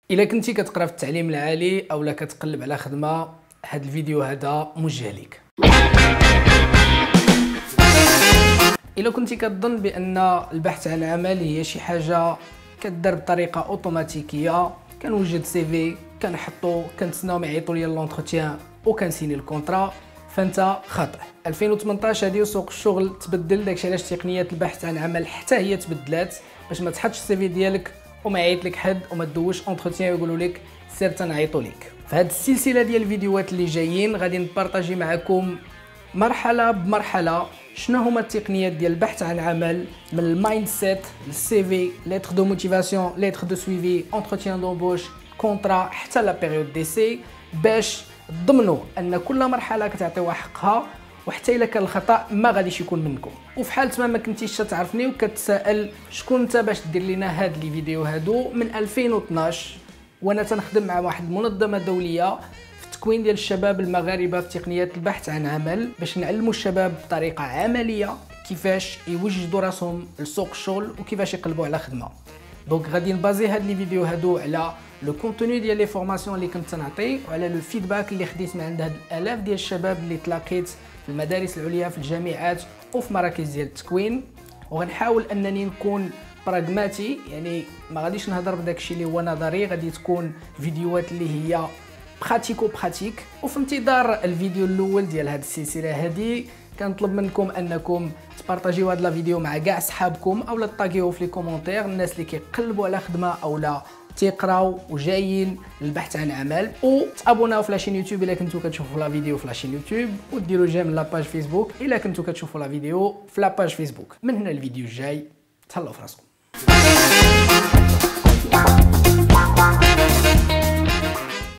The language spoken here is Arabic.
الا كنتي كتقرا في التعليم العالي اولا كتقلب على خدمه، هذا الفيديو هذا موجه ليك. الا كنتي كتظن بان البحث عن عمل هي شي حاجه كدار بطريقه اوتوماتيكيه، كنوجد سيفي كنحطو كنتسناو ما يعيطوا ليا لونتروتيان وكنسيني الكونطرا، فانت خاطئ. 2018 هذه سوق الشغل تبدل، داكشي علاش تقنيات البحث عن عمل حتى هي تبدلات، باش ما تحطش السيفي ديالك وما يعيط لك حد وما تدوش اونتروتيان ويقولوا لك سير تنعيطوا لك. في هذه السلسله ديال الفيديوهات اللي جايين غادي نبارطاجي معكم مرحله بمرحله شنو هما التقنيات ديال البحث عن عمل، من المايند سيت للسي في، ليتر دو موتيفاسيون، ليتر دو سويفي، اونتروتيان دومبوش، كونطرا، حتى لا بيريود ديسي، باش تضمنوا ان كل مرحله كتعطيوها حقها، وحتى الا كان الخطا ما غاديش يكون منكم. وفي حاله ما كنتيش تعرفني وكتسائل شكون انت باش دير لنا هاد لي فيديو هادو، من 2012 وانا تنخدم مع واحد المنظمه دوليه في التكوين ديال الشباب المغاربه في تقنيات البحث عن عمل، باش نعلموا الشباب بطريقه عمليه كيفاش يوجدوا راسهم لسوق الشغل وكيفاش يقلبوا على خدمه. دونك غادي نبازي هاد لي فيديو هادو على لو كونتوني ديال لي فورماسيون اللي كنت نعطي، وعلى لو فيدباك اللي خديت من عند هاد الالاف ديال الشباب اللي تلاقيت في المدارس العليا، في الجامعات وفي مراكز ديال التكوين. وغنحاول انني نكون براغماتي، يعني ما غاديش نهضر بداكشي اللي هو نظري، غادي تكون فيديوهات اللي هي براتيكو براتيك. وفي انتظار الفيديو الاول ديال هذه السلسله هذه كنطلب منكم انكم تبارطاجيو هذا الفيديو مع كاع صحابكم، اولا تطاغيوه في لي كومونتير، الناس اللي كيقلبوا على خدمه اولا تيقراو وجايين للبحث عن عمل، وتابوناو في لاشين يوتيوب الا كنتو كتشوفوا لا فيديو في لاشين يوتيوب، وديروا جيم لاباج فيسبوك الا كنتو كتشوفوا لا فيديو في لاباج فيسبوك. من هنا الفيديو الجاي تهلاو في راسكم.